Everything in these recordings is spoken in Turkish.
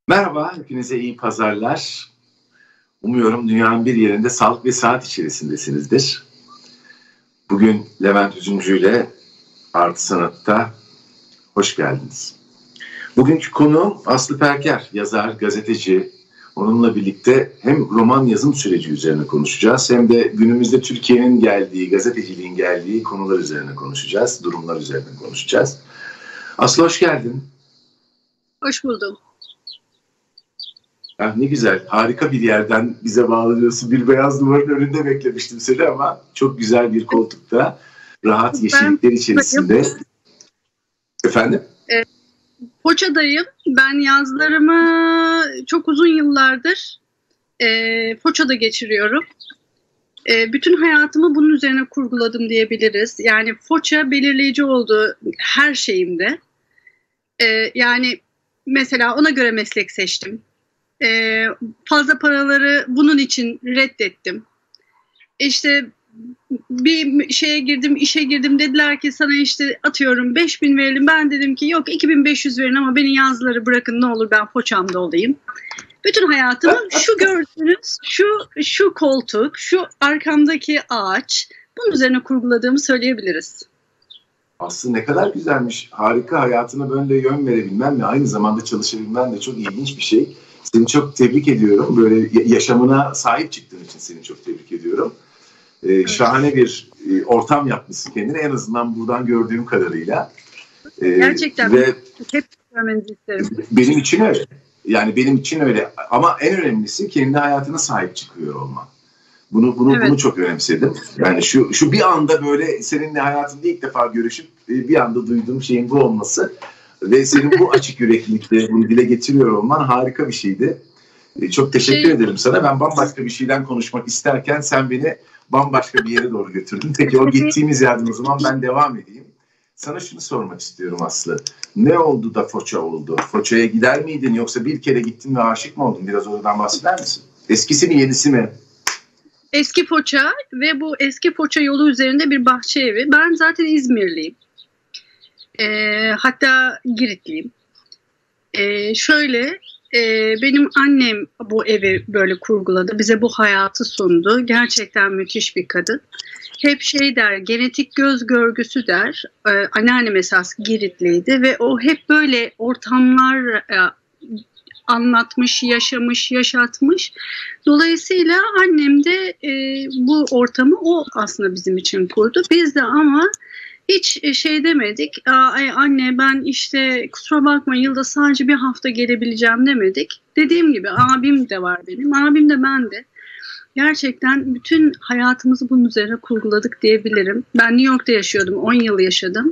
Merhaba, hepinize iyi pazarlar. Umuyorum dünyanın bir yerinde sağlık ve saat içerisindesinizdir. Bugün Levent Üzümcü ile Artı Sanat'ta hoş geldiniz. Bugünkü konu Aslı Perker, yazar, gazeteci. Onunla birlikte hem roman yazım süreci üzerine konuşacağız hem de günümüzde Türkiye'nin geldiği, gazeteciliğin geldiği konular üzerine konuşacağız, durumlar üzerine konuşacağız. Aslı hoş geldin. Hoş buldum. Ah, ne güzel, harika bir yerden bize bağlanıyorsun. Bir beyaz duvarın önünde beklemiştim seni ama çok güzel bir koltukta, rahat yeşillikler içerisinde. Efendim? Foça'dayım. Ben yazlarımı çok uzun yıllardır Foça'da geçiriyorum. Bütün hayatımı bunun üzerine kurguladım diyebiliriz. Yani Foça belirleyici oldu her şeyimde. Yani mesela ona göre meslek seçtim. Fazla paraları bunun için reddettim. İşte bir şeye girdim, işe girdim, dediler ki sana işte atıyorum 5.000 verelim. Ben dedim ki yok 2.500 verin ama beni yazları bırakın ne olur ben Foça'mda olayım. Bütün hayatımı şu gördüğünüz, şu koltuk, şu arkamdaki ağaç bunun üzerine kurguladığımı söyleyebiliriz. Aslında ne kadar güzelmiş. Harika, hayatına böyle yön verebilmen ve aynı zamanda çalışabilmen de çok ilginç bir şey. Seni çok tebrik ediyorum. Böyle yaşamına sahip çıktığın için seni çok tebrik ediyorum. Şahane bir ortam yapmışsın kendine. En azından buradan gördüğüm kadarıyla. Gerçekten. Ve hep görmenizi isterim. Benim için öyle. Yani benim için öyle. Ama en önemlisi kendi hayatına sahip çıkıyor olman. Bunu çok önemsedim. Yani şu bir anda böyle seninle hayatında ilk defa görüşüp bir anda duyduğum şeyin bu olması ve senin bu açık yüreklilikle bunu dile getiriyor olman harika bir şeydi. Çok teşekkür ederim sana. Ben bambaşka bir şeyden konuşmak isterken sen beni bambaşka bir yere doğru götürdün. Peki o gittiğimiz yerden o zaman ben devam edeyim. Sana şunu sormak istiyorum Aslı. Ne oldu da Foça oldu? Foça'ya gider miydin yoksa bir kere gittin ve aşık mı oldun? Biraz oradan bahseder misin? Eskisi mi yenisi mi? Eski Foça ve bu eski Foça yolu üzerinde bir bahçe evi. Ben zaten İzmirliyim. Hatta Giritliyim. Benim annem bu evi böyle kurguladı. Bize bu hayatı sundu. Gerçekten müthiş bir kadın. Hep şey der, genetik göz görgüsü der. Anneannem esas Giritliydi ve o hep böyle ortamlar anlatmış, yaşamış, yaşatmış. Dolayısıyla annem de bu ortamı o aslında bizim için kurdu. Biz de ama hiç şey demedik. Ay anne ben işte kusura bakma yılda sadece bir hafta gelebileceğim demedik. Dediğim gibi abim de var benim. Abim de ben de. Gerçekten bütün hayatımızı bunun üzerine kurguladık diyebilirim. Ben New York'ta yaşıyordum. 10 yıl yaşadım.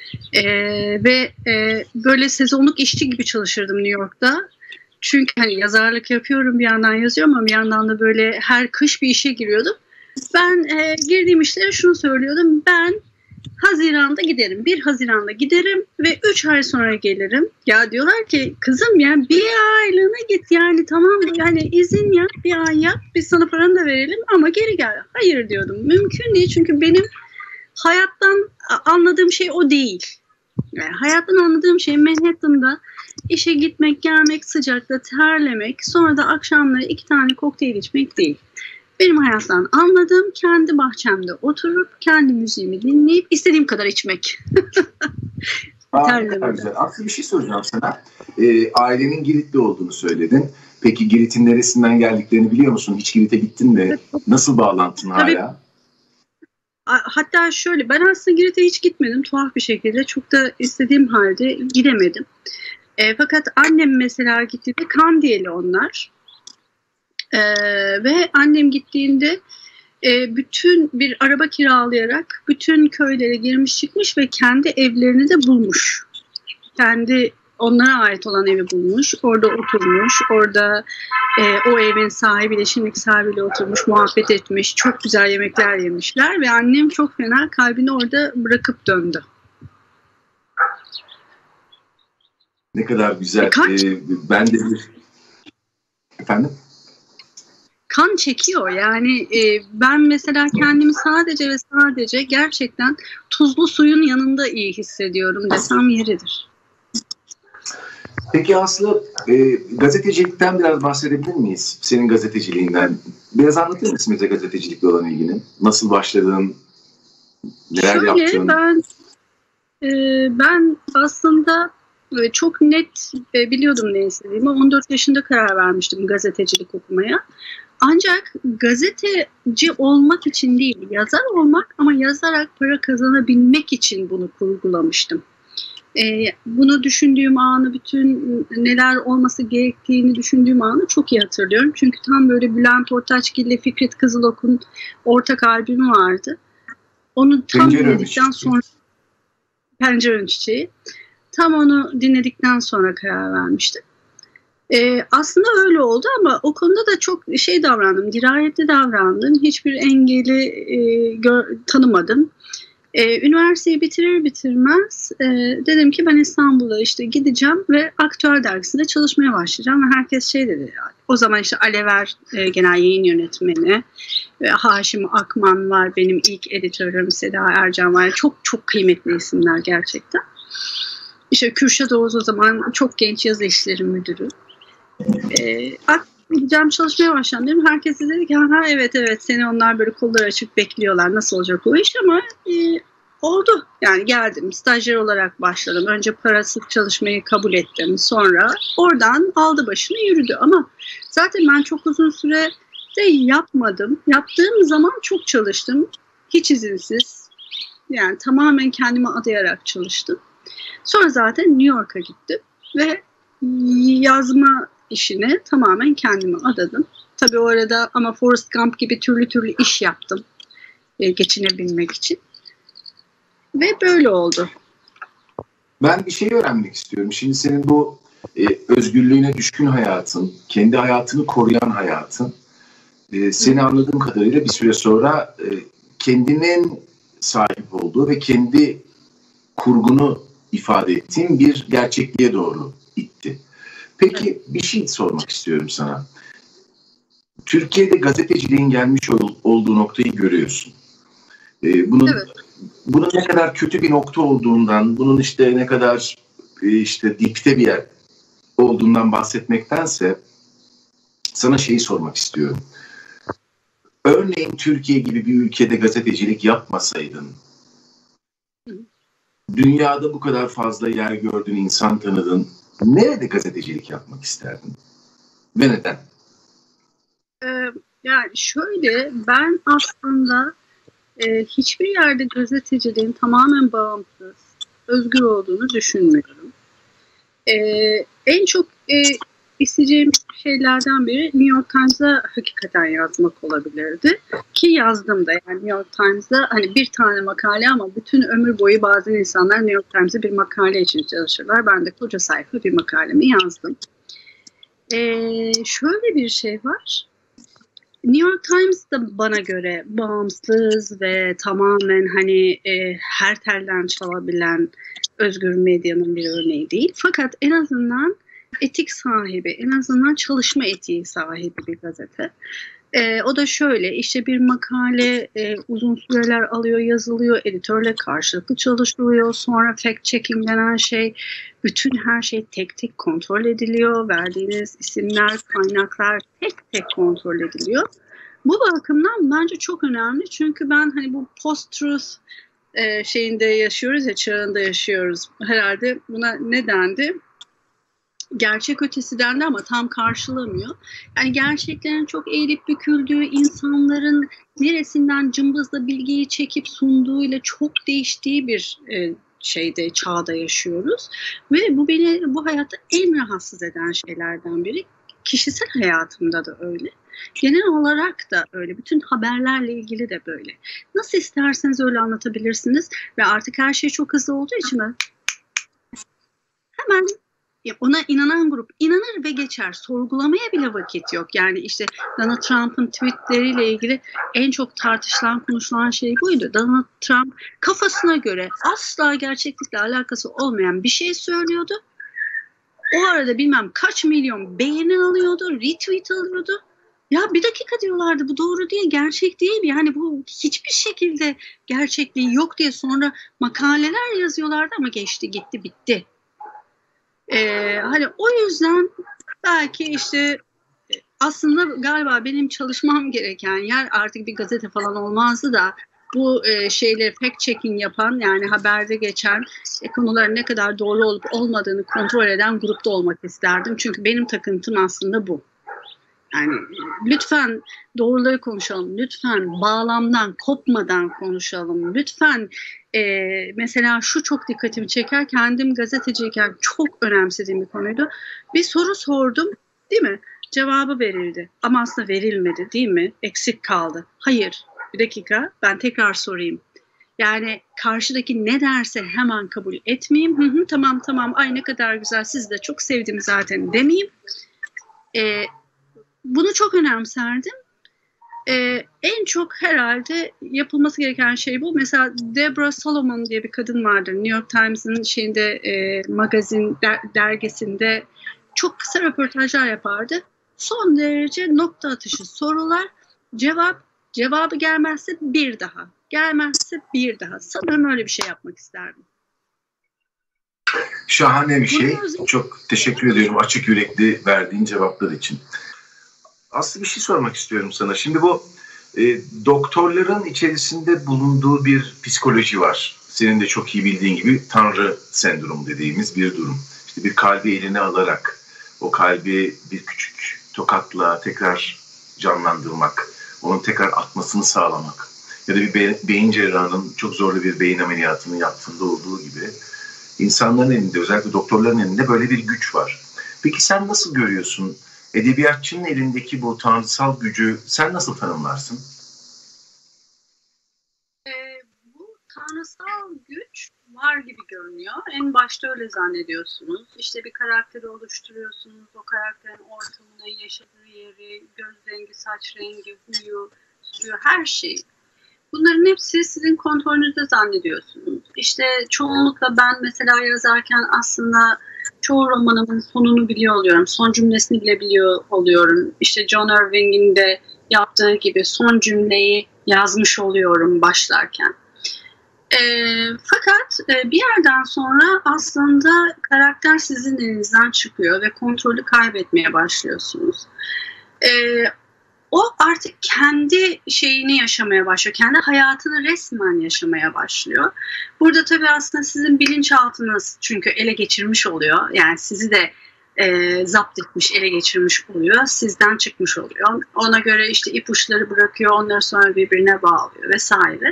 Böyle sezonluk işçi gibi çalışırdım New York'ta. Çünkü hani yazarlık yapıyorum bir yandan yazıyorum ama bir yandan da böyle her kış bir işe giriyordum. Ben girdiğim işlere şunu söylüyordum. Ben Haziran'da giderim. 1 Haziran'da giderim ve 3 ay sonra gelirim. Ya diyorlar ki kızım ya bir aylığına git yani tamam yani izin yap bir ay yap biz sana paranı da verelim ama geri gel. Hayır diyordum. Mümkün değil çünkü benim hayattan anladığım şey o değil. Yani hayattan anladığım şey Manhattan'da işe gitmek, gelmek, sıcakta terlemek, sonra da akşamları 2 tane kokteyl içmek değil. Benim hayattan anladığım kendi bahçemde oturup kendi müziğimi dinleyip istediğim kadar içmek. Güzel. Aslında bir şey soracağım sana. Ailenin Giritli olduğunu söyledin. Peki Girit'in neresinden geldiklerini biliyor musun? Hiç Girit'e gittin mi? Nasıl bağlantın hala? Hatta şöyle ben aslında Girit'e hiç gitmedim tuhaf bir şekilde. Çok da istediğim halde gidemedim. Fakat annem mesela gittiğinde Kandiyeli onlar. Ve annem gittiğinde bütün bir araba kiralayarak bütün köylere girmiş çıkmış ve kendi evlerini de bulmuş. Kendi onlara ait olan evi bulmuş. Orada oturmuş. Orada o evin sahibiyle şimdiki sahibiyle oturmuş, muhabbet etmiş. Çok güzel yemekler yemişler ve annem çok fena kalbini orada bırakıp döndü. Ne kadar güzel. Ben de efendim? Kan çekiyor yani ben mesela kendimi sadece ve sadece gerçekten tuzlu suyun yanında iyi hissediyorum desem yeridir. Peki Aslı, gazetecilikten biraz bahsedebilir miyiz? Senin gazeteciliğinden. Biraz anlatır mısın bize gazetecilikle olan ilgini? Nasıl başladın? Neler yaptın? Ben aslında çok net biliyordum ne istediğimi. 14 yaşında karar vermiştim gazetecilik okumaya. Ancak gazeteci olmak için değil, yazar olmak ama yazarak para kazanabilmek için bunu kurgulamıştım. Bunu düşündüğüm anı, bütün neler olması gerektiğini düşündüğüm anı çok iyi hatırlıyorum. Çünkü tam böyle Bülent Ortaçgil ile Fikret Kızılok'un ortak albümü vardı. Onu tam dinledikten sonra Pencere Çiçeği. Tam onu dinledikten sonra karar vermiştim. Aslında öyle oldu ama o konuda da çok davrandım, dirayetli davrandım. Hiçbir engeli tanımadım. Üniversiteyi bitirir bitirmez dedim ki ben İstanbul'a gideceğim ve Aktüel Dergisi'nde çalışmaya başlayacağım. Ve herkes dedi. O zaman Alever genel yayın yönetmeni, Haşim Akman var, benim ilk editörüm Seda Ercan var. Çok çok kıymetli isimler gerçekten. Kürşat Oğuz o zaman çok genç yazı işleri müdürü. Gideceğim çalışmaya başladım dedim. Herkes dedi ki evet seni onlar böyle kolları açık bekliyorlar. Nasıl olacak o iş ama oldu. Yani geldim. Stajyer olarak başladım. Önce parasız çalışmayı kabul ettim. Sonra oradan aldı başını yürüdü. Ama zaten ben çok uzun süre de yapmadım. Yaptığım zaman çok çalıştım. Hiç izinsiz. Yani tamamen kendime adayarak çalıştım. Sonra zaten New York'a gittim ve yazma işine tamamen kendime adadım. Tabii orada ama Forrest Gump gibi türlü iş yaptım geçinebilmek için. Ve böyle oldu. Ben bir şey öğrenmek istiyorum. Şimdi senin bu özgürlüğüne düşkün hayatın, kendi hayatını koruyan hayatın, seni anladığım kadarıyla bir süre sonra kendinin sahip olduğu ve kendi kurgunu ifade ettiğin bir gerçekliğe doğru itti. Peki bir şey sormak istiyorum sana. Türkiye'de gazeteciliğin gelmiş olduğu noktayı görüyorsun. Bunun ne kadar kötü bir nokta olduğundan, bunun ne kadar dipte bir yer olduğundan bahsetmektense sana şeyi sormak istiyorum. Örneğin Türkiye gibi bir ülkede gazetecilik yapmasaydın, dünyada bu kadar fazla yer gördün, insan tanıdın, nerede gazetecilik yapmak isterdin? Ve neden? Yani şöyle, ben aslında hiçbir yerde gazeteciliğin tamamen bağımsız, özgür olduğunu düşünmüyorum. En çok isteyeceğim şeylerden biri New York Times'a hakikaten yazmak olabilirdi. Ki yazdım da, yani New York Times'da bir tane makale ama bütün ömür boyu bazen insanlar New York Times'da bir makale için çalışırlar. Ben de koca sayfa bir makalemi yazdım. Şöyle bir şey var. New York Times da bana göre bağımsız ve tamamen her telden çalabilen özgür medyanın bir örneği değil. Fakat en azından etik sahibi, en azından çalışma etiği sahibi bir gazete. O da şöyle, bir makale uzun süreler alıyor, yazılıyor, editörle karşılıklı çalışılıyor. Sonra fact checking denen şey, bütün her şey tek tek kontrol ediliyor. Verdiğiniz isimler, kaynaklar tek tek kontrol ediliyor. Bu bakımdan bence çok önemli. Çünkü ben bu post-truth şeyinde yaşıyoruz ya, çağında yaşıyoruz. Herhalde buna ne dendi? Gerçek ötesi dendi ama tam karşılamıyor. Yani gerçeklerin çok eğilip büküldüğü, insanların neresinden cımbızla bilgiyi çekip sunduğuyla çok değiştiği bir çağda yaşıyoruz. Ve bu beni bu hayatta en rahatsız eden şeylerden biri. Kişisel hayatımda da öyle. Genel olarak da öyle. Bütün haberlerle ilgili de böyle. Nasıl isterseniz öyle anlatabilirsiniz. Ve artık her şey çok hızlı olduğu için hemen ona inanan grup inanır ve geçer. Sorgulamaya bile vakit yok. Yani Donald Trump'ın tweetleriyle ilgili en çok tartışılan, konuşulan şey buydu. Donald Trump kafasına göre asla gerçeklikle alakası olmayan bir şey söylüyordu. O arada bilmem kaç milyon beğeni alıyordu, retweet alıyordu. Ya bir dakika diyorlardı, bu doğru değil, gerçek değil. Yani bu hiçbir şekilde gerçekliği yok diye sonra makaleler yazıyorlardı ama geçti, gitti, bitti. Hani o yüzden belki işte aslında galiba benim çalışmam gereken yer artık bir gazete falan olmazdı da bu şeyleri fact checking yapan, yani haberde geçen konuların ne kadar doğru olup olmadığını kontrol eden grupta olmak isterdim. Çünkü benim takıntım aslında bu. Yani lütfen doğruları konuşalım, lütfen bağlamdan kopmadan konuşalım, lütfen mesela şu çok dikkatimi çeker, kendim gazeteciyken çok önemsediğim bir konuydu. Bir soru sordum, değil mi? Cevabı verildi ama aslında verilmedi, değil mi? Eksik kaldı. Hayır, bir dakika, ben tekrar sorayım. Yani karşıdaki ne derse hemen kabul etmeyeyim. Tamam, ay ne kadar güzel, sizi de çok sevdim zaten demeyeyim. Bunu çok önemserdim. En çok herhalde yapılması gereken şey bu. Mesela Deborah Solomon diye bir kadın vardır. New York Times'ın magazin dergisinde çok kısa röportajlar yapardı. Son derece nokta atışı sorular, cevabı gelmezse bir daha. Gelmezse bir daha. Sanırım öyle bir şey yapmak isterdim. Şahane bir şey. Çok teşekkür ediyorum açık yürekli verdiğin cevaplar için. Aslında bir şey sormak istiyorum sana. Şimdi bu doktorların içerisinde bulunduğu bir psikoloji var. Senin de çok iyi bildiğin gibi tanrı sendromu dediğimiz bir durum. İşte bir kalbi eline alarak o kalbi bir küçük tokatla tekrar canlandırmak, onun tekrar atmasını sağlamak ya da bir beyin cerrahının çok zorlu bir beyin ameliyatını yaptığında olduğu gibi insanların elinde, özellikle doktorların elinde böyle bir güç var. Peki sen nasıl görüyorsun? Edebiyatçının elindeki bu tanrısal gücü sen nasıl tanımlarsın? Bu tanrısal güç var gibi görünüyor. En başta öyle zannediyorsunuz. İşte bir karakteri oluşturuyorsunuz. O karakterin ortamını, yaşadığı yeri, göz rengi, saç rengi, huyu, suyu, her şey. Bunların hepsi sizin kontrolünüzde zannediyorsunuz. İşte çoğunlukla ben mesela yazarken aslında çoğu romanımın sonunu biliyor oluyorum. Son cümlesini bile biliyor oluyorum. İşte John Irving'in de yaptığı gibi son cümleyi yazmış oluyorum başlarken. Fakat bir yerden sonra aslında karakter sizin elinizden çıkıyor ve kontrolü kaybetmeye başlıyorsunuz. O artık kendi şeyini yaşamaya başlıyor. Kendi hayatını resmen yaşamaya başlıyor. Burada tabii aslında sizin bilinçaltınız çünkü ele geçirmiş oluyor. Yani sizi de zapt etmiş, ele geçirmiş oluyor. Sizden çıkmış oluyor. Ona göre işte ipuçları bırakıyor. Onları sonra birbirine bağlıyor vesaire.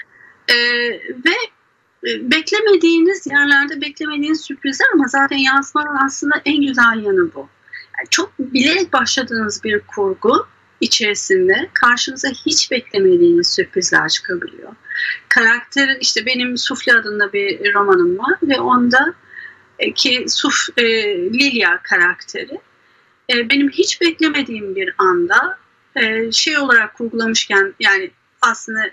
Ve beklemediğiniz yerlerde beklemediğiniz sürprizler, ama zaten yazmanın aslında en güzel yanı bu. Yani çok bilerek başladığınız bir kurgu içerisinde karşınıza hiç beklemediğiniz sürprizler çıkabiliyor. Karakter, işte benim Sufle adında bir romanım var ve onda ki Lilia karakteri benim hiç beklemediğim bir anda şey olarak kurgulamışken, yani aslında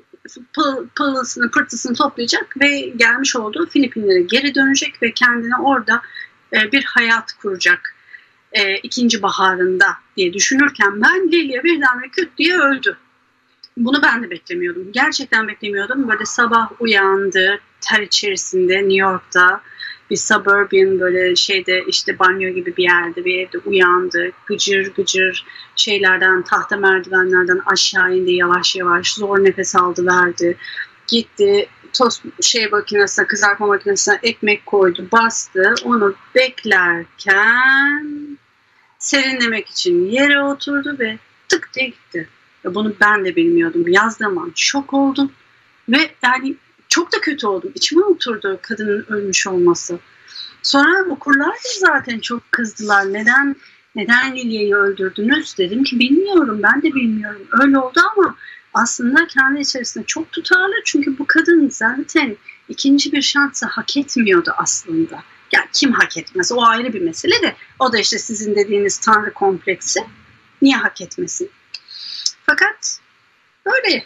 pırtısını toplayacak ve gelmiş olduğu Filipinlere geri dönecek ve kendine orada bir hayat kuracak. İkinci baharında diye düşünürken ben Lilia birdenbire küt diye öldü. Bunu ben de beklemiyordum. Gerçekten beklemiyordum. Böyle sabah uyandı, ter içerisinde New York'ta bir suburban böyle şeyde işte banyo gibi bir yerde, bir evde uyandı. Gıcır gıcır şeylerden, tahta merdivenlerden aşağı indi yavaş yavaş. Zor nefes aldı, verdi. Gitti tost makinesine, kızartma makinesine ekmek koydu, bastı. Onu beklerken serinlemek için yere oturdu ve tık diye gitti. Ve bunu ben de bilmiyordum. Yazdığım an şok oldum ve yani çok da kötü oldum. İçime oturdu kadının ölmüş olması. Sonra okurlar da zaten çok kızdılar. Neden Lilia'yı öldürdünüz? Dedim ki bilmiyorum, ben de bilmiyorum. Öyle oldu ama aslında kendi içerisinde çok tutarlı. Çünkü bu kadın zaten ikinci bir şansı hak etmiyordu aslında. Yani kim hak etmez? O ayrı bir mesele de. O da işte sizin dediğiniz tanrı kompleksi. Niye hak etmesin? Fakat böyle.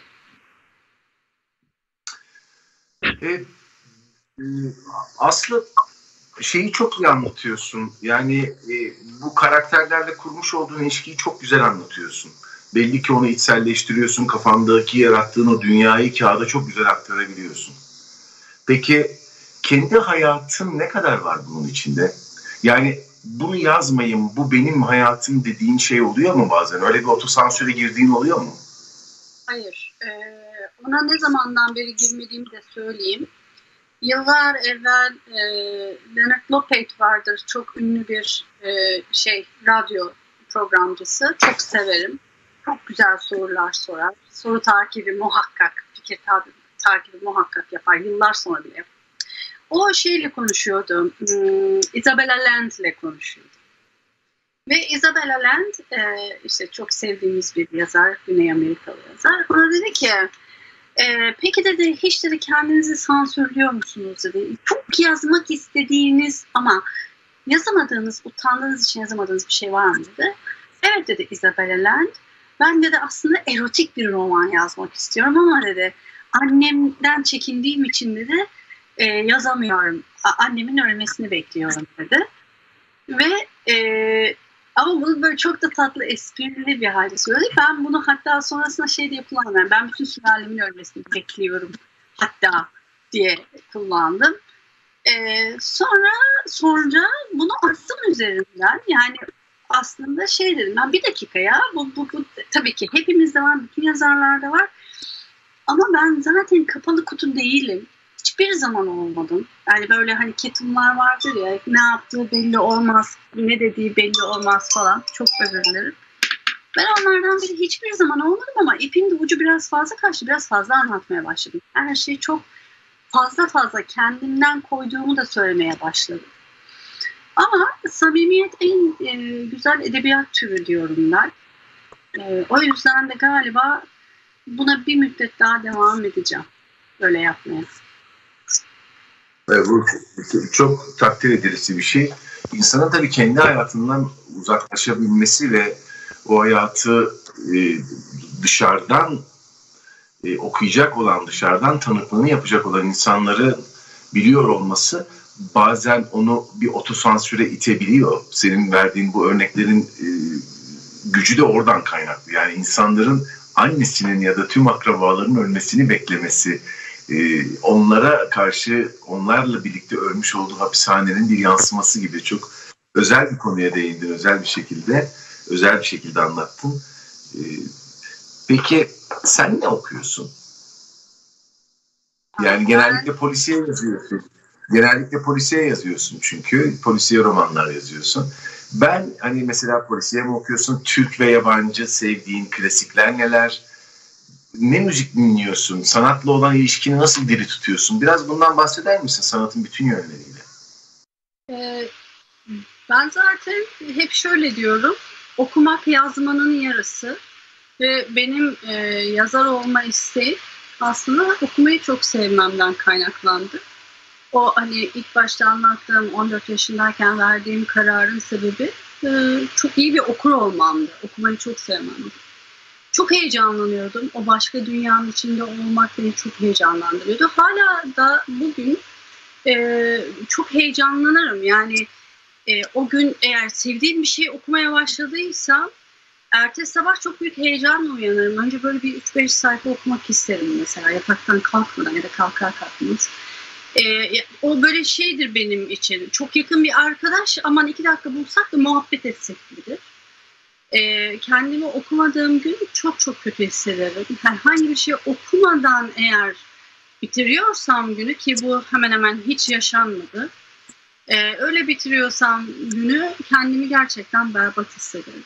Aslı şeyi çok iyi anlatıyorsun. Yani bu karakterlerle kurmuş olduğun ilişkiyi çok güzel anlatıyorsun. Belli ki onu içselleştiriyorsun. Kafandaki yarattığın o dünyayı kağıda çok güzel aktarabiliyorsun. Peki kendi hayatın ne kadar var bunun içinde? Yani bunu yazmayayım, bu benim hayatım dediğin şey oluyor mu bazen? Öyle bir otosansüre girdiğin oluyor mu? Hayır. Ona ne zamandan beri girmediğimi de söyleyeyim. Yıllar evvel Leonard Lopate vardır. Çok ünlü bir radyo programcısı. Çok severim. Çok güzel sorular sorar. Soru takibi muhakkak, fikir takibi muhakkak yapar. Yıllar sonra bile yapar. O şeyle konuşuyordu. Isabella Land ile konuşuyordu. Ve Isabella Land işte çok sevdiğimiz bir yazar, Güney Amerikalı yazar. Ona dedi ki peki dedi hiç dedi kendinizi sansürlüyor musunuz dedi. Çok yazmak istediğiniz ama yazamadığınız, utandığınız için yazamadığınız bir şey var mı dedi. Evet dedi Isabella Land. Ben dedi aslında erotik bir roman yazmak istiyorum ama dedi annemden çekindiğim için dedi yazamıyorum. Annemin ölmesini bekliyorum dedi. Ve ama bunu böyle çok da tatlı, esprili bir halde söyledi. Ben bunu hatta sonrasında diye kullandım. Ben bütün sülalemin ölmesini bekliyorum hatta diye kullandım. Sonra bunu astım üzerinden. Yani aslında dedim ben bir dakika ya bu tabii ki hepimizde var, bütün yazarlarda var. Ama ben zaten kapalı kutu değilim. Hiçbir zaman olmadım. Yani böyle hani ketumlar vardır ya, ne yaptığı belli olmaz, ne dediği belli olmaz falan. Çok özür dilerim. Ben onlardan biri hiçbir zaman olmadım ama ipin de ucu biraz fazla kaçtı. Biraz fazla anlatmaya başladım. Her şeyi çok fazla kendimden koyduğumu da söylemeye başladım. Ama samimiyet en güzel edebiyat türü diyorum ben. O yüzden de galiba buna bir müddet daha devam edeceğim. Böyle yapmaya. Bu çok takdir edilisi bir şey. İnsanın tabii kendi hayatından uzaklaşabilmesi ve o hayatı dışarıdan okuyacak olan, dışarıdan tanıklığını yapacak olan insanları biliyor olması bazen onu bir otosansüre itebiliyor. Senin verdiğin bu örneklerin gücü de oradan kaynaklı. Yani insanların annesinin ya da tüm akrabalarının ölmesini beklemesi, onlara karşı onlarla birlikte ölmüş olduğu hapishanenin bir yansıması gibi çok özel bir konuya değindin, özel bir şekilde anlattın. Peki sen ne okuyorsun? Yani genellikle polisiye yazıyorsun çünkü polisiye romanlar yazıyorsun. Ben hani mesela polisiye mi okuyorsun? Türk ve yabancı sevdiğin klasikler neler? Ne müzik dinliyorsun? Sanatla olan ilişkini nasıl diri tutuyorsun? Biraz bundan bahseder misin sanatın bütün yönleriyle? Ben zaten hep şöyle diyorum. Okumak yazmanın yarısı. Ve benim yazar olma isteğim aslında okumayı çok sevmemden kaynaklandı. O hani ilk başta anlattığım 14 yaşındayken verdiğim kararın sebebi çok iyi bir okur olmamdı. Okumayı çok sevmemdi. Çok heyecanlanıyordum. O başka dünyanın içinde olmak beni çok heyecanlandırıyordu. Hala da bugün çok heyecanlanırım. Yani o gün eğer sevdiğim bir şey okumaya başladıysam ertesi sabah çok büyük heyecanla uyanırım. Önce böyle bir 3-5 sayfa okumak isterim mesela. Yataktan kalkmadan ya da kalkar kalkmaz. O böyle şeydir benim için. Çok yakın bir arkadaş aman 2 dakika bulsak da muhabbet etsek gibidir. Kendimi okumadığım gün çok kötü hissederim. Herhangi bir şey okumadan eğer bitiriyorsam günü, ki bu hemen hemen hiç yaşanmadı. Öyle bitiriyorsam günü kendimi gerçekten berbat hissederim.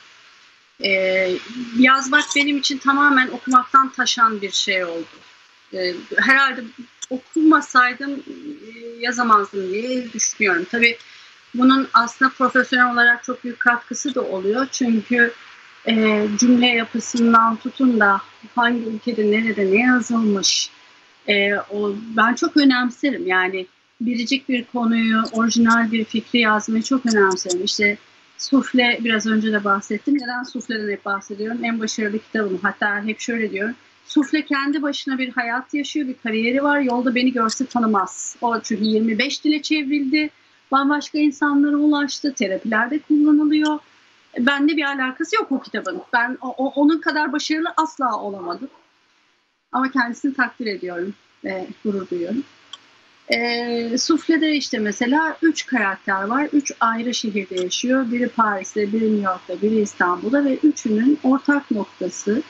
Yazmak benim için tamamen okumaktan taşan bir şey oldu. Herhalde okumasaydım yazamazdım diye düşünüyorum. Tabii bunun aslında profesyonel olarak çok büyük katkısı da oluyor. Çünkü cümle yapısından tutun da hangi ülkede nerede ne yazılmış ben çok önemserim. Yani biricik bir konuyu, orijinal bir fikri yazmayı çok önemserim. İşte Sufle, biraz önce de bahsettim. Neden Sufle'den hep bahsediyorum? En başarılı kitabım. Hatta hep şöyle diyorum. Sufle kendi başına bir hayat yaşıyor, bir kariyeri var. Yolda beni görse tanımaz. O çünkü 25 dile çevrildi. Bambaşka insanlara ulaştı. Terapilerde kullanılıyor. Benimle bir alakası yok o kitabın. Ben onun kadar başarılı asla olamadım. Ama kendisini takdir ediyorum ve gurur duyuyorum. Sufle'de işte mesela 3 karakter var. 3 ayrı şehirde yaşıyor. Biri Paris'te, biri New York'ta, biri İstanbul'da ve üçünün ortak noktası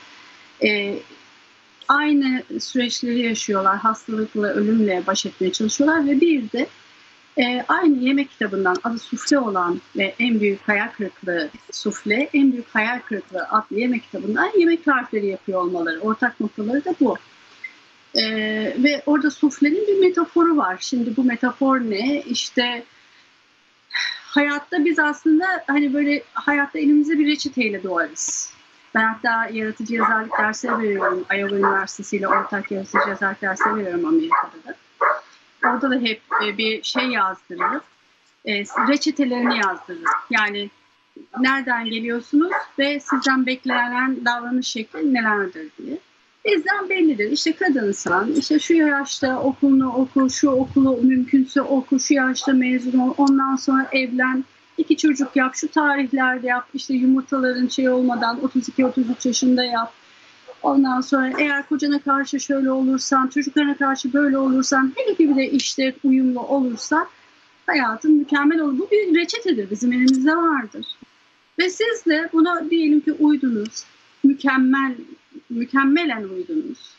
aynı süreçleri yaşıyorlar. Hastalıkla, ölümle baş etmeye çalışıyorlar ve bir de aynı yemek kitabından adı Sufle olan ve en büyük hayal kırıklığı Sufle, en büyük hayal kırıklığı adlı yemek kitabından yemek tarifleri yapıyor olmaları. Ortak noktaları da bu. Ve orada suflenin bir metaforu var. Şimdi bu metafor ne? İşte hayatta biz aslında hani böyle hayatta elimize bir reçeteyle doğarız. Ben hatta yaratıcı yazarlık dersleri veriyorum. Iowa Üniversitesi ile ortak yaratıcı yazarlık dersleri veriyorum Amerika'da da. Orada da hep bir şey yazdırırım. Reçetelerini yazdırırım. Yani nereden geliyorsunuz ve sizden beklenen davranış şekli nelerdir diye. Bizden bellidir. İşte kadınsan, işte şu yaşta okulunu oku, şu okulu mümkünse oku, şu yaşta mezun ol, ondan sonra evlen, 2 çocuk yap, şu tarihlerde yap, işte yumurtaların şey olmadan 32-33 yaşında yap. Ondan sonra eğer kocana karşı şöyle olursan, çocuklarına karşı böyle olursan, hele ki bir de işte uyumlu olursa hayatın mükemmel olur. Bu bir reçetedir, bizim elimizde vardır. Ve siz de buna diyelim ki uydunuz, mükemmelen uydunuz.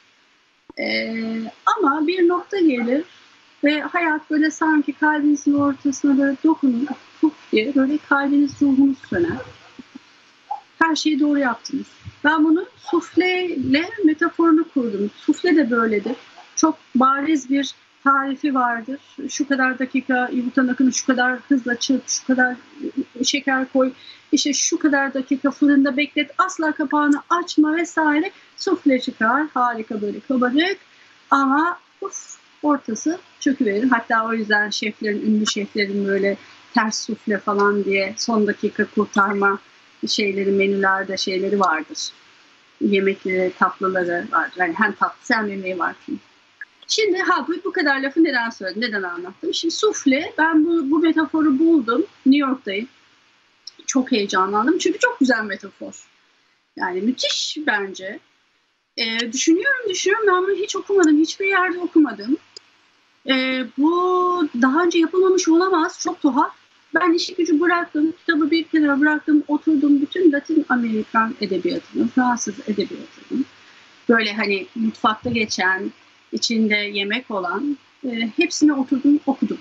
Ama bir nokta gelir ve hayat böyle sanki kalbinizin ortasına böyle dokunur, puf diye böyle kalbiniz, ruhunuz söner. Her şeyi doğru yaptınız. Ben bunu sufleyle metaforunu kurdum. Sufle de böyledir. Çok bariz bir tarifi vardır. Şu kadar dakika yumurtanın akını şu kadar hızla çırp, şu kadar şeker koy, işte şu kadar dakika fırında beklet, asla kapağını açma vesaire. Sufle çıkar. Harika böyle kabarık ama ortası çöküverir. Hatta o yüzden şeflerin, ünlü şeflerin böyle ters sufle falan diye son dakika kurtarma şeyleri, menülerde şeyleri vardır. Yemekleri, tatlıları var. Yani hem tatlısı hem yemeği var. Şimdi bu kadar lafı neden söyledim, neden anlattım? Şimdi sufle, ben bu metaforu buldum. New York'tayım. Çok heyecanlandım. Çünkü çok güzel metafor. Yani müthiş bence. Düşünüyorum. Ben bunu hiç okumadım. Hiçbir yerde okumadım. Bu daha önce yapılmamış olamaz. Çok tuhaf. Ben işi gücü bıraktım. Kitabı bir kenara bıraktım. Oturdum bütün Latin Amerikan edebiyatını, Fransız edebiyatını, böyle hani mutfakta geçen, içinde yemek olan hepsine oturdum, okudum.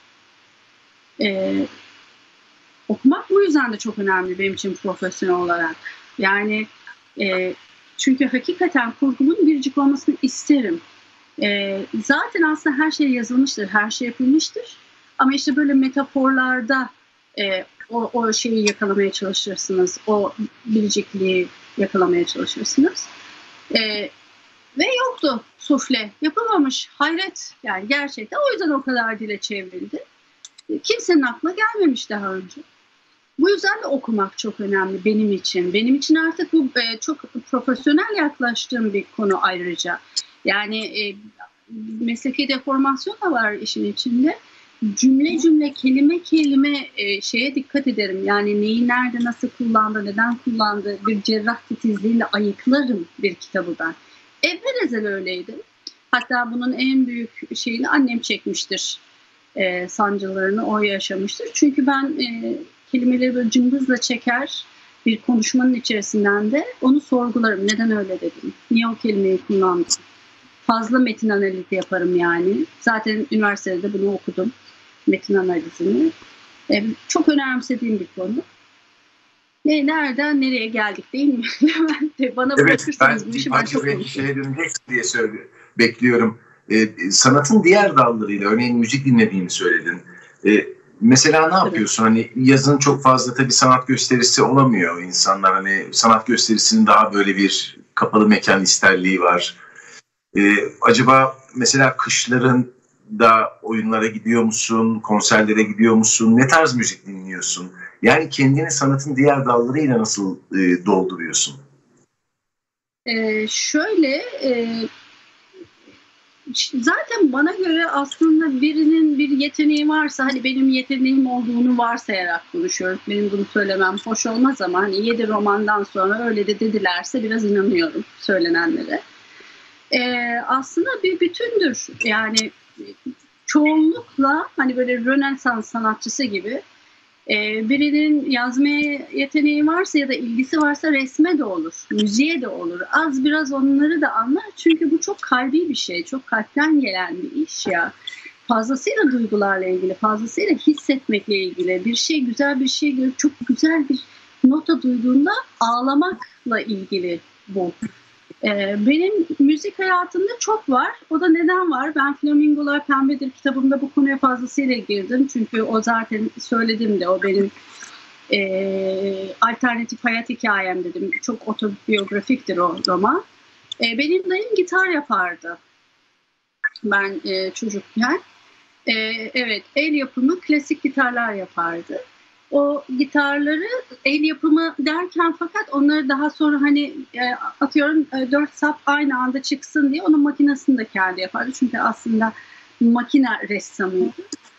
Okumak bu yüzden de çok önemli benim için profesyonel olarak. Yani çünkü hakikaten kurgunun biricik olmasını isterim. Zaten aslında her şey yazılmıştır, her şey yapılmıştır. Ama işte böyle metaforlarda o şeyi yakalamaya çalışırsınız, o biricikliği yakalamaya çalışırsınız. Ve yoktu sufle, yapılmamış, hayret yani gerçekten. O yüzden o kadar dile çevrildi. Kimsenin aklına gelmemiş daha önce. Bu yüzden de okumak çok önemli benim için. Benim için artık bu çok profesyonel yaklaştığım bir konu ayrıca. Yani mesleki deformasyon da var işin içinde. Cümle, kelime şeye dikkat ederim. Yani neyi nerede nasıl kullandı, neden kullandı, bir cerrah titizliğiyle ayıklarım bir kitabı ben. Evvel öyleydi. Hatta bunun en büyük şeyini annem çekmiştir. Sancılarını o yaşamıştır. Çünkü ben kelimeleri böyle cımbızla çeker bir konuşmanın içerisinden de onu sorgularım. Neden öyle dedim? Niye o kelimeyi kullandım? Fazla metin analizi yaparım yani. Zaten üniversitede bunu okudum. Metin analizini. Çok önemsediğim bir konu. Nereden nereye geldik değil mi? Bana bırakırsanız bu işi ben çok konuşuyorum. Diye bekliyorum. Sanatın diğer dallarıyla örneğin müzik dinlediğini söyledin. Mesela ne yapıyorsun? Evet. Hani yazın çok fazla tabii sanat gösterisi olamıyor insanlar. Hani sanat gösterisinin daha böyle bir kapalı mekan isterliği var. Acaba mesela kışların da oyunlara gidiyor musun? Konserlere gidiyor musun? Ne tarz müzik dinliyorsun? Yani kendini sanatın diğer dallarıyla nasıl dolduruyorsun? Zaten bana göre aslında birinin bir yeteneği varsa, hani benim yeteneğim olduğunu varsayarak konuşuyorum. Benim bunu söylemem hoş olmaz ama hani 7 romandan sonra öyle de dedilerse biraz inanıyorum söylenenlere. Aslında bir bütündür. Yani çoğunlukla hani böyle Rönesans sanatçısı gibi birinin yazmaya yeteneği varsa ya da ilgisi varsa resme de olur, müziğe de olur. Az biraz onları da anlar. Çünkü bu çok kalbi bir şey, çok kalpten gelen bir iş ya. Fazlasıyla duygularla ilgili, fazlasıyla hissetmekle ilgili. Bir şey, güzel bir şey görüp çok güzel bir nota duyduğunda ağlamakla ilgili bu. Benim müzik hayatımda çok var. O da neden var? Ben Flamingolar Pembedir kitabımda bu konuya fazlasıyla girdim. Çünkü o zaten söyledim de o benim alternatif hayat hikayem dedim. Çok otobiyografiktir o roman. Benim dayım gitar yapardı. Ben çocukken. Evet, el yapımı klasik gitarlar yapardı. O gitarları el yapımı derken fakat onları daha sonra hani atıyorum 4 sap aynı anda çıksın diye onun makinesini de kendi yapardı. Çünkü aslında makine ressamıydı.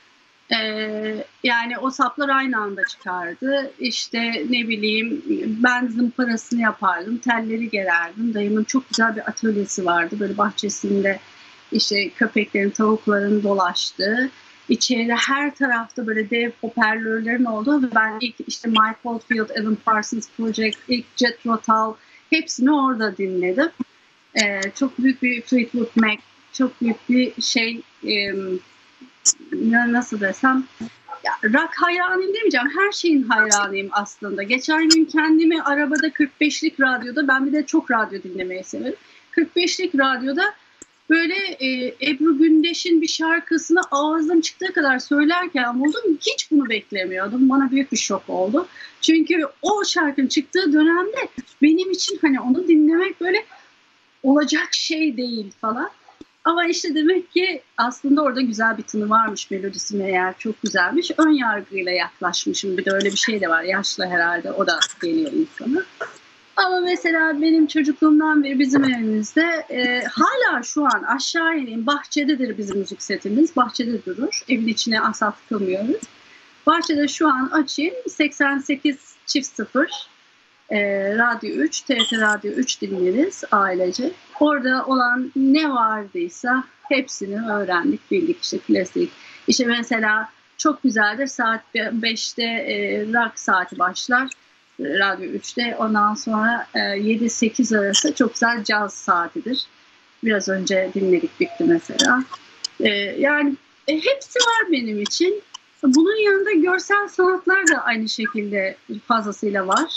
Yani o saplar aynı anda çıkardı. İşte ne bileyim ben zımparasını yapardım, telleri gererdim. Dayımın çok güzel bir atölyesi vardı. Böyle bahçesinde işte köpeklerin, tavukların dolaştığı. İçeride her tarafta böyle dev hoparlörlerin olduğu ve ben ilk işte Mike Oldfield, Alan Parsons Project, ilk Jethro Tull hepsini orada dinledim. Çok büyük bir Fleetwood Mac, çok büyük bir şey nasıl desem ya, rock hayranıyım demeyeceğim. Her şeyin hayranıyım aslında. Geçen gün kendimi arabada 45'lik radyoda, ben bir de çok radyo dinlemeyi severim. 45'lik radyoda böyle Ebru Gündeş'in bir şarkısını ağzım çıktığı kadar söylerken buldum. Hiç bunu beklemiyordum. Bana büyük bir şok oldu. Çünkü o şarkının çıktığı dönemde benim için hani onu dinlemek böyle olacak şey değil falan. Ama işte demek ki aslında orada güzel bir tını varmış, melodisi meğer çok güzelmiş. Ön yargıyla yaklaşmışım. Bir de öyle bir şey de var. Yaşlı herhalde o da geliyor insana. Ama mesela benim çocukluğumdan beri bizim evimizde hala şu an aşağı ineyim. Bahçededir bizim müzik setimiz. Bahçede durur. Evin içine asla tıkamıyoruz. Bahçede şu an açayım. 88.0 Radyo 3, TRT Radyo 3 dinleriz ailece. Orada olan ne vardıysa hepsini öğrendik, bildik işte klasik. İşte mesela çok güzeldir saat 5'te rock saati başlar. Radyo 3'te ondan sonra 7-8 arası çok güzel caz saatidir. Biraz önce dinledik bitti mesela. Yani hepsi var benim için. Bunun yanında görsel sanatlar da aynı şekilde fazlasıyla var.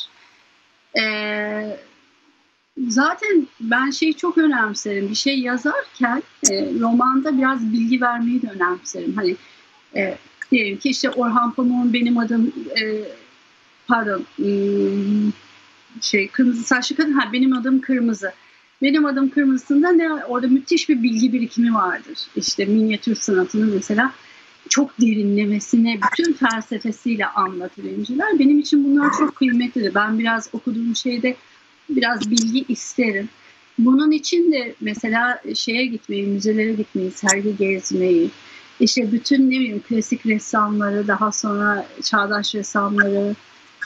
Zaten ben şeyi çok önemserim. Bir şey yazarken romanda biraz bilgi vermeyi de önemserim. Hani diyelim ki işte Orhan Pamuk'un benim adım kırmızı saçlı kadın. Benim adım Kırmızı. Benim adım Kırmızı'nda ne orada müthiş bir bilgi birikimi vardır. İşte minyatür sanatının mesela çok derinlemesine bütün felsefesiyle anlatır İnciler. Benim için bunlar çok kıymetlidir. Ben biraz okuduğum şeyde biraz bilgi isterim. Bunun için de mesela şeye gitmeyi, müzelere gitmeyi, sergi gezmeyi, işte bütün ne bileyim klasik ressamları, daha sonra çağdaş ressamları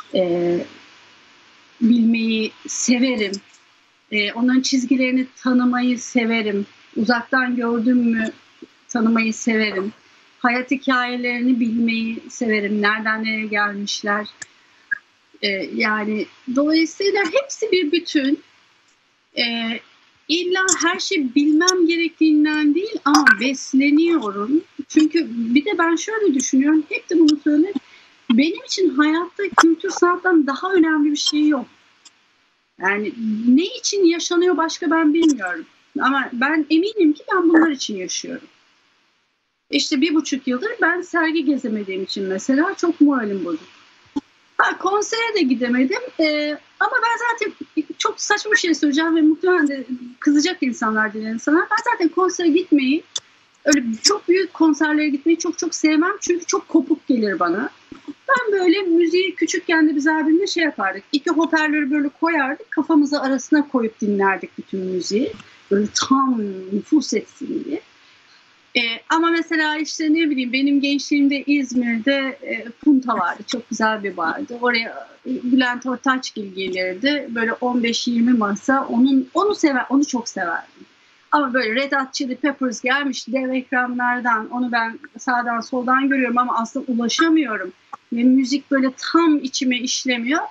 bilmeyi severim. Onların çizgilerini tanımayı severim. Uzaktan gördüm mü tanımayı severim. Hayat hikayelerini bilmeyi severim. Nereden nereye gelmişler. Yani dolayısıyla hepsi bir bütün. İlla her şey bilmem gerektiğinden değil ama besleniyorum. Çünkü bir de ben şöyle düşünüyorum. Hep de bunu söylerim. Benim için hayatta kültür sanattan daha önemli bir şey yok. Yani ne için yaşanıyor başka ben bilmiyorum. Ama ben eminim ki ben bunlar için yaşıyorum. İşte 1,5 yıldır ben sergi gezemediğim için mesela çok moralim bozuk. Konsere de gidemedim ama ben zaten çok saçma bir şey söyleyeceğim ve muhtemelen de kızacak insanlar dinleyen insanlar. Ben zaten konsere gitmeyi, öyle çok büyük konserlere gitmeyi çok sevmem çünkü çok kopuk gelir bana. Ben böyle müziği küçükken de biz abimle şey yapardık. 2 hoparlörü böyle koyardık, kafamızı arasına koyup dinlerdik bütün müziği. Böyle tam nüfuz etsin diye. Ama mesela işte ne bileyim benim gençliğimde İzmir'de Punta vardı. Çok güzel bir bardı. Oraya Bülent Ortaçgil gelirdi. Böyle 15-20 masa. Onu çok severdim. Ama böyle Red Hot Chili Peppers gelmiş dev ekranlardan, onu ben sağdan soldan görüyorum ama aslında ulaşamıyorum. Ve müzik böyle tam içime işlemiyor.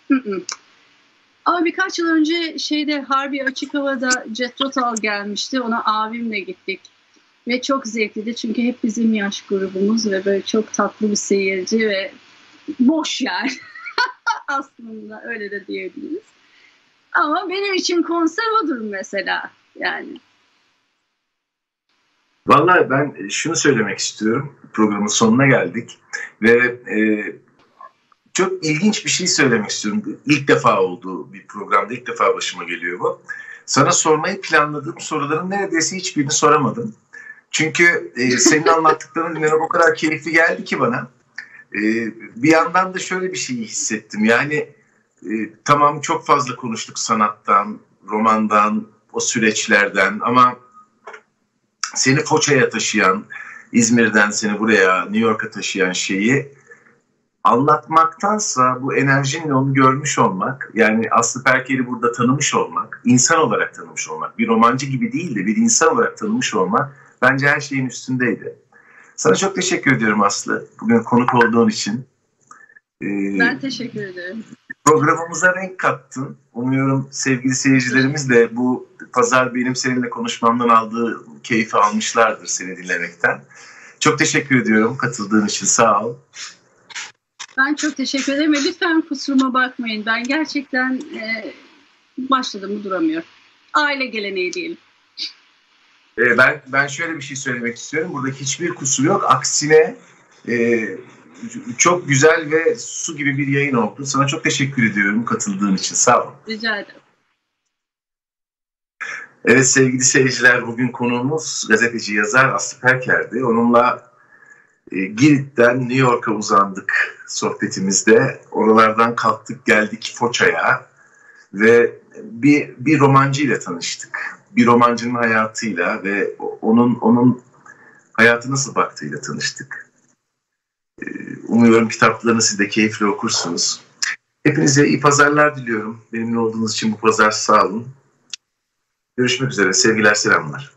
Ama birkaç yıl önce Harbiye Açık Hava'da Jethro Tull gelmişti. Ona abimle gittik. Ve çok zevkliydi çünkü hep bizim yaş grubumuz ve böyle çok tatlı bir seyirci ve boş yani. Aslında öyle de diyebiliriz. Ama benim için konser odur mesela yani. Vallahi ben şunu söylemek istiyorum. Programın sonuna geldik ve çok ilginç bir şey söylemek istiyorum. İlk defa olduğu bir programda ilk defa başıma geliyor bu. Sana sormayı planladığım soruların neredeyse hiçbirini soramadım. Çünkü senin anlattıkların dinlemek o kadar keyifli geldi ki bana. Bir yandan da şöyle bir şey hissettim. Yani tamam çok fazla konuştuk sanattan, romandan, o süreçlerden ama seni Foça'ya taşıyan, İzmir'den seni buraya, New York'a taşıyan şeyi anlatmaktansa bu enerjinle onu görmüş olmak, yani Aslı Perker'i burada tanımış olmak, insan olarak tanımış olmak, bir romancı gibi değil de bir insan olarak tanımış olmak bence her şeyin üstündeydi. Sana çok teşekkür ediyorum Aslı, bugün konuk olduğun için. Ben teşekkür ederim. Programımıza renk kattın. Umuyorum sevgili seyircilerimiz de bu pazar benim seninle konuşmamdan aldığı keyfi almışlardır seni dinlemekten. Çok teşekkür ediyorum katıldığın için, sağ ol. Ben çok teşekkür ederim ve lütfen kusuruma bakmayın. Ben gerçekten başladığımı duramıyorum. Aile geleneği diyelim. Ben şöyle bir şey söylemek istiyorum. Burada hiçbir kusur yok. Aksine çok güzel ve su gibi bir yayın oldu. Sana çok teşekkür ediyorum katıldığın için. Sağ ol. Rica ederim. Evet sevgili seyirciler, bugün konuğumuz gazeteci yazar Aslı Perker'di. Onunla Girit'ten New York'a uzandık sohbetimizde. Oralardan kalktık geldik Foça'ya ve bir romancı ile tanıştık. Bir romancının hayatıyla ve onun hayatı nasıl baktığıyla tanıştık. Umuyorum kitaplarını siz de keyifle okursunuz. Hepinize iyi pazarlar diliyorum. Benimle olduğunuz için bu pazar sağ olun. Görüşmek üzere. Sevgiler, selamlar.